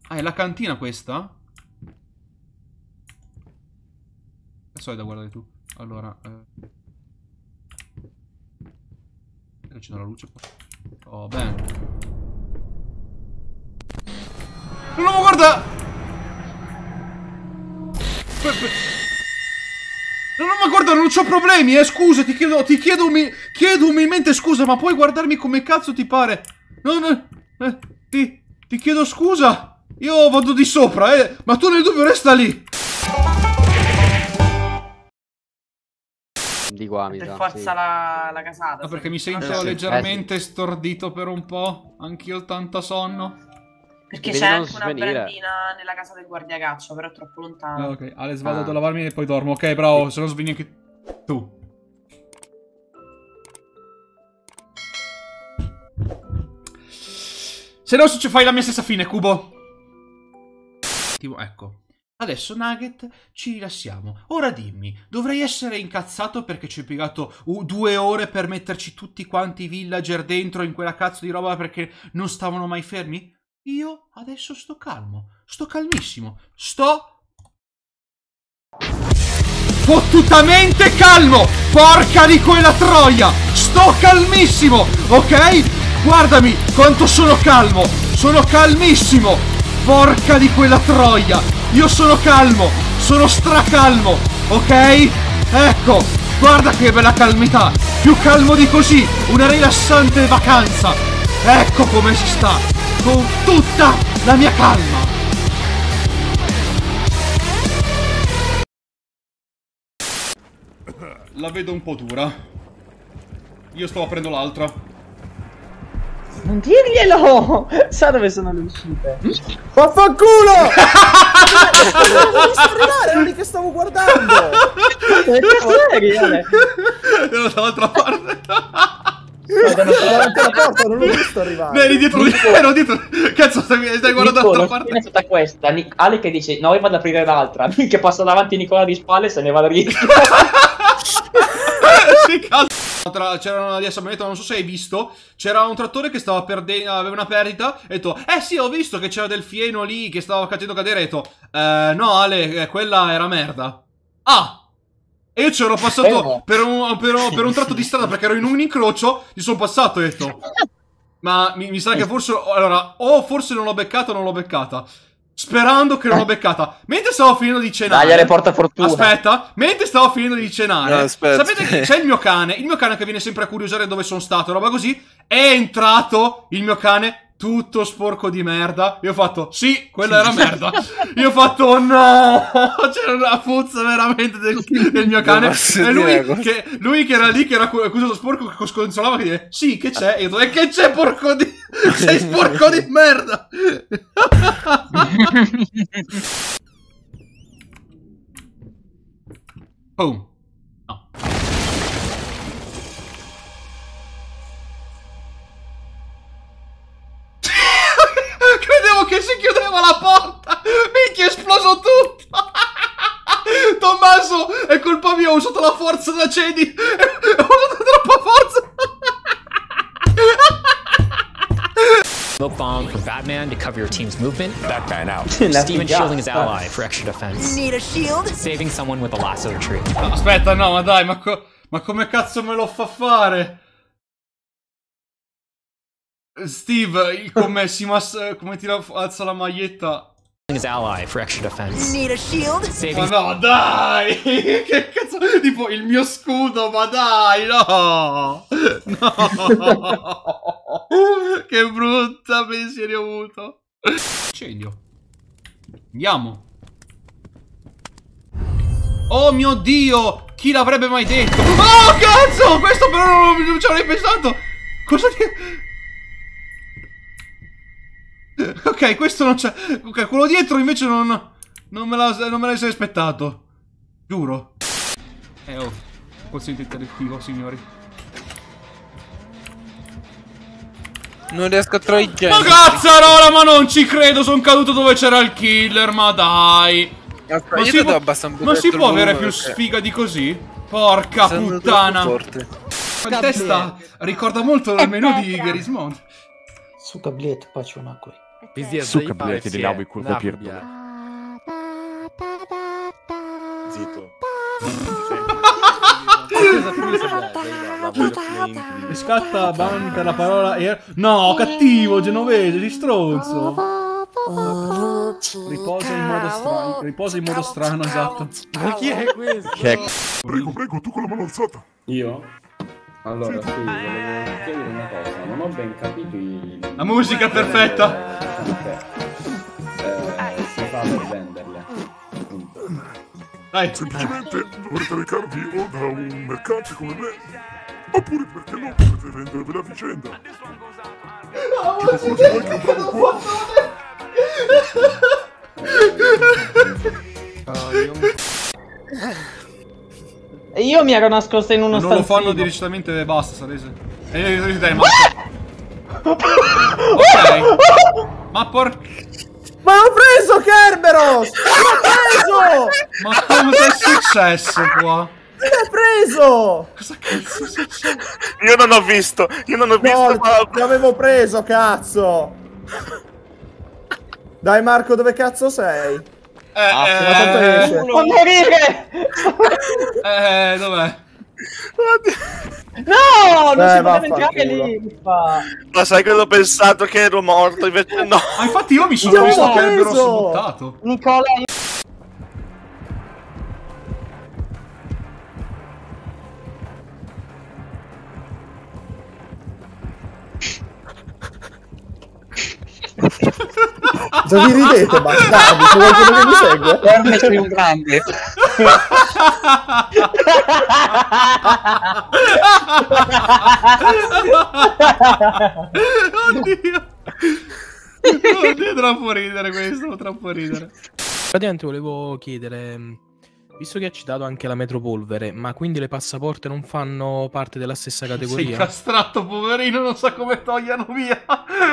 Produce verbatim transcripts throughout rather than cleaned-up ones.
Ah, è la cantina questa? Cazzo è da guardare tu? Allora... Eh... Accendo la luce poi. Oh, bene. No, no, guarda! No, no, ma guarda, non c'ho problemi, eh, scusa, ti chiedo, ti chiedo, umi chiedo umilmente scusa, ma puoi guardarmi come cazzo ti pare? No, no, eh, ti, ti chiedo scusa, io vado di sopra, eh, ma tu nel dubbio resta lì. Di qua, mi per sa, forza sì. la, la casata. No, perché mi sento Eh, sì. leggermente Eh, sì. stordito per un po', anch'io ho tanta sonno. Perché Vedi c'è non anche una svenire. brandina nella casa del guardiacaccio, però è troppo lontano. Ah, ok, Alex, vado Ah. a lavarmi e poi dormo, ok, bravo, se non svegli anche tu. Se no ci fai la mia stessa fine, Cubo. Tipo, ecco. Adesso, Nugget, ci rilassiamo. Ora dimmi, dovrei essere incazzato perché ci ho impiegato uh, due ore per metterci tutti quanti i villager dentro in quella cazzo di roba perché non stavano mai fermi? Io adesso sto calmo. Sto calmissimo. Sto... fottutamente calmo! Porca di quella troia! Sto calmissimo, ok? Guardami quanto sono calmo! Sono calmissimo! Porca di quella troia! Io sono calmo! Sono stracalmo! Ok? Ecco! Guarda che bella calmità! Più calmo di così! Una rilassante vacanza! Ecco come si sta! Con tutta la mia calma! La vedo un po' dura. Io sto aprendo l'altra. Non dirglielo! Sa dove sono le uscite? Vaffanculo! Non mi sto arrivare, ero lì che stavo guardando! Che cazzo eri, Ale? Ero dall'altra parte. Davanti alla porta, non l'ho visto arrivare. Eri dietro di me, ero dietro. Cazzo, stai, stai guardando Nicola, dall'altra la parte. è stata questa. Ni- Ale che dice, no, io vado ad aprire l'altra. Che passa davanti Nicola di spalle e se ne va da dietro. Sì, cazzo. C'era una di essa, non so se hai visto. C'era un trattore che stava perdendo, aveva una perdita. E ho detto, eh sì, ho visto che c'era del fieno lì che stava facendo cadere. E ho detto, eh, no, Ale, eh, quella era merda. Ah! E io c'ero passato Eh. per, un, per, un, per un tratto di strada perché ero in un incrocio. Gli sono passato e ho detto, ma mi, mi sa che forse, allora, o forse non l'ho beccata o non l'ho beccata. Sperando che non l'ho beccata. Mentre stavo finendo di cenare. Dai, Ale, porta fortuna. Aspetta, mentre stavo finendo di cenare. No, aspetta. Sapete che c'è il mio cane. Il mio cane che viene sempre a curiosare dove sono stato, roba così. È entrato il mio cane tutto sporco di merda. Io ho fatto, sì, quella era merda. Io ho fatto, oh no. C'era una puzza veramente del, del mio cane. E lui che, lui che era lì, che era accusato sporco, che sconsolava, che dice, sì, che c'è? E io ho detto, e che c'è, porco di... Sei sporco di merda. Boom. No. Credevo che si chiudeva la porta. Minchia, è esploso tutto. Tommaso, è colpa mia, ho usato la forza da Cedi. Ho usato troppa forza. Smoke bomb for Batman to cover your team's movement. That guy now. Steven shielding his ally for extra defense. Need a shield? Saving someone with a lasso tree. No, aspetta, no, ma dai, ma, co ma come cazzo me lo fa fare? Steve, il come si mas come tira alza la maglietta. His ally for extra defense. Need a shield? Ma Saving no, dai! Che cazzo? Tipo il mio scudo, ma dai, no! No! Che brutta pensieri ho avuto. Incendio. Andiamo. Oh mio Dio! Chi l'avrebbe mai detto? Oh cazzo! Questo però non, non ci avrei pensato! Cosa ti... Ok, questo non c'è... Ok, quello dietro invece non... Non me la, non me la sei aspettato. Giuro. Eh oh. Quoziente intellettivo, signori. Non riesco a trovare i geni. Ma cazzarola, ma non ci credo, sono caduto dove c'era il killer, ma dai. Aspetta, Ma io si devo può, abbassare un ma si pochettino può il avere volume più perché sfiga di così? Porca sono puttana. troppo forte. In testa ricorda molto il menu di Garry's Mod. Suca biglietto, faccio una qui. Pizzica, Сука, блядь, или нахуй курва пирту. Zitto. E scatta ban per la parola er... No, cattivo, genovese, di stronzo. Riposa in modo strano. Riposa in modo strano, esatto. Ma chi è questo? Che Prego, prego, tu con la mano alzata. Io? Allora, sì, volevo chiedere una cosa, non ho ben capito i... La musica è perfetta. Eh, si fa per venderle. Appunto. Dai. Semplicemente dovrete recarvi o da un mercante come me, oppure perché no, potete vendervi la vicenda. Tipo così anche un bravo cuoco. E io mi ero nascosta in uno Non lo stanzino. fanno direttamente, basta, Salese. E dai, Marco. Ok. Ma por... Ma l'ho preso, Kerberos! L'ho preso! Ma cosa è successo qua? L'ho preso! Cosa cazzo è successo? Io non ho visto, io non ho visto. No, l'avevo preso, cazzo! Dai Marco, dove cazzo sei? Eh, Ah, ma tanto esce. eh, Può morire! eh, dov'è? No! Non Eh, si poteva vaffanculo. entrare lì! mi fa. Ma sai che ho pensato che ero morto, invece no. Ma infatti io mi sono Io visto l'ho che ero preso! buttato. Nicola, io... Cosa vi ridete, bastardi? C'è qualcuno che mi segue? Erne sei un grande. Oddio. Oddio, troppo ridere questo, troppo ridere. Praticamente volevo chiedere, visto che ha citato anche la metropolvere, ma quindi le passaporte non fanno parte della stessa Sei categoria? castrato, poverino, non sa come togliano via.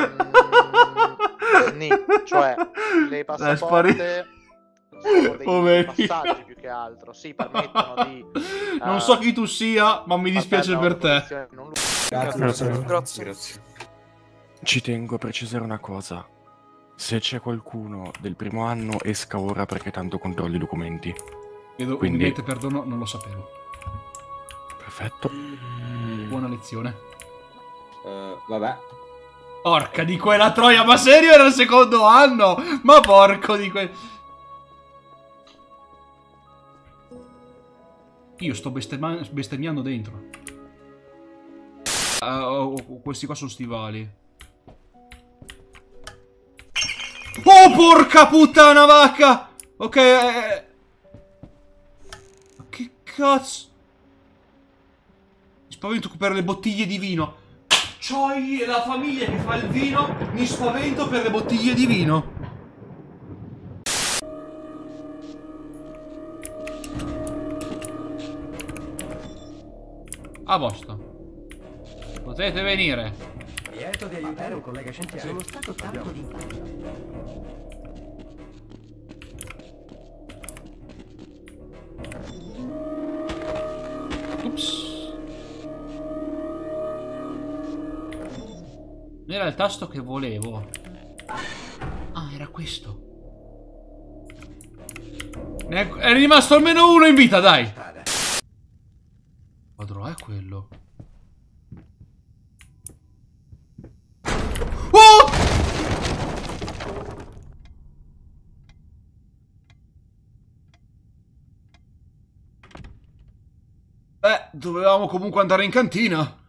Mm, nì, cioè le Dai, spari- passaporte sono dei Poverino. passaggi più che altro, sì, permettono di Non eh, so chi tu sia, ma mi dispiace vabbè, no, per te. posizione non lu- Grazie. Grazie. Grazie. Ci tengo a precisare una cosa. Se c'è qualcuno del primo anno, esca ora perché tanto controlli i documenti. Chiedo Quindi- ovviamente perdono, non lo sapevo. Perfetto. Buona lezione. Eh, vabbè. Porca di quella troia, ma serio era il secondo anno? Ma porco di quel... Io sto bestemma- bestemmiando dentro. Ah, oh, oh, questi qua sono stivali. Oh, porca puttana vacca! Ok, eh... Ma che cazzo? Mi spavento per le bottiglie di vino. C'hai la famiglia che fa il vino, mi spavento per le bottiglie di vino. A posto. Potete venire. Lieto di aiutare un collega scienziato. Sono stato tanto di Ups. Non era il tasto che volevo. Ah, era questo. Ne è, è rimasto almeno uno in vita, dai. Quadro è quello. Oh! Eh, dovevamo comunque andare in cantina.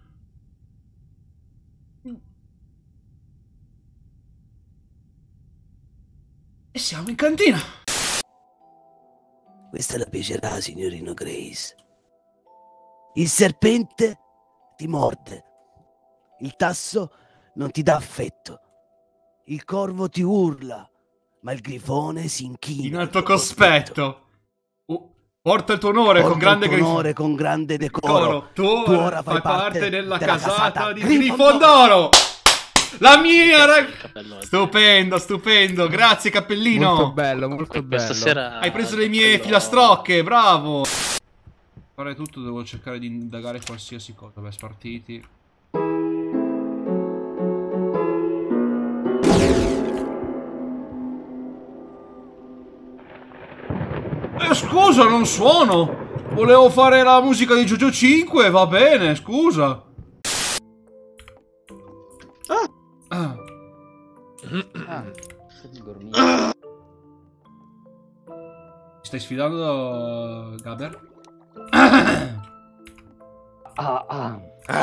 E siamo in cantina. Questa la piacerà, signorino Grace. Il serpente ti morde. Il tasso non ti dà affetto. Il corvo ti urla, ma il grifone si inchina. In alto cospetto. Oh, porta il tuo onore Porta con grande il tuo grifo- onore con grande decoro. Tu, Tu ora fai fai parte, parte della, della casata, casata di Grifondoro. Grifondoro. La mia rag... Stupendo, stupendo. Grazie, cappellino. Molto bello, molto bello. Hai preso le mie filastrocche, bravo. Fare tutto, devo cercare di indagare qualsiasi cosa. Beh, spartiti. Eh, scusa, non suono. Volevo fare la musica di JoJo cinque, va bene, scusa. Ah. Ah. Ah. Stai sfidando, Gaber? Ah, ah.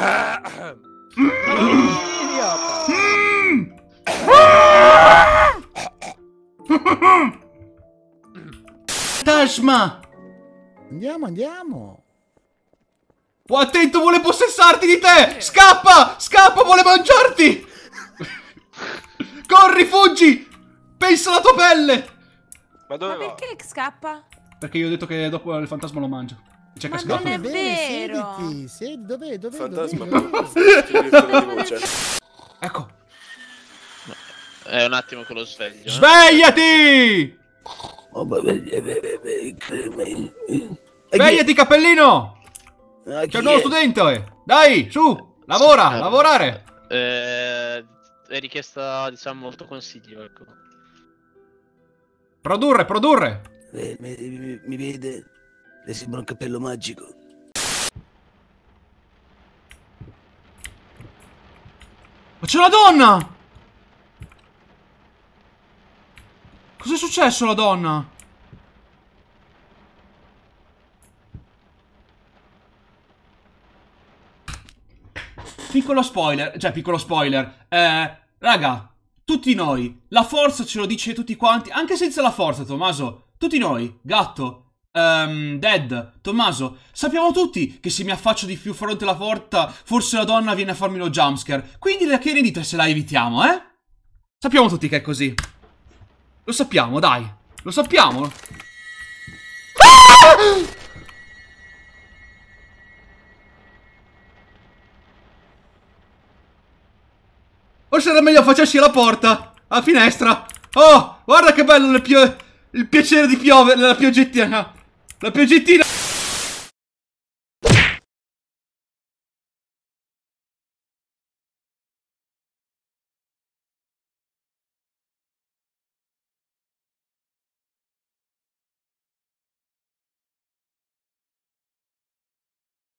Tasma! Andiamo, andiamo. Oh, attento, vuole possessarti di te! Scappa! Scappa, vuole mangiarti! Corri, fuggi! Pensa alla tua pelle! Ma dove Ma va? perché scappa? Perché io ho detto che dopo il fantasma lo mangia. C'è che Ma scappa. non è vero. Sediti, sediti. Dov'è, dov'è, Fantasma. dov'è? Ecco. È un attimo che lo sveglio. eh. Svegliati! Svegliati, cappellino! C'è un nuovo studente! Dai, su! Lavora, Eh, lavorare! Eh, è richiesta, diciamo, molto consiglio, ecco. Produrre, produrre! Eh, mi, mi- mi vede? Le sembra un cappello magico. Ma c'è una donna! Cos'è successo alla donna? Piccolo spoiler, cioè piccolo spoiler. Eh, raga, tutti noi, la forza ce lo dice tutti quanti, anche senza la forza, Tommaso. Tutti noi, Gatto, ehm, Dead, Tommaso, sappiamo tutti che se mi affaccio di più fronte alla porta, forse la donna viene a farmi lo jumpscare. Quindi che ne dite se la evitiamo, eh? Sappiamo tutti che è così. Lo sappiamo, dai. Lo sappiamo. Ah! Forse era meglio facessi la porta. La finestra. Oh, guarda che bello il, pio il piacere di piovere. La pioggettina. La pioggettina.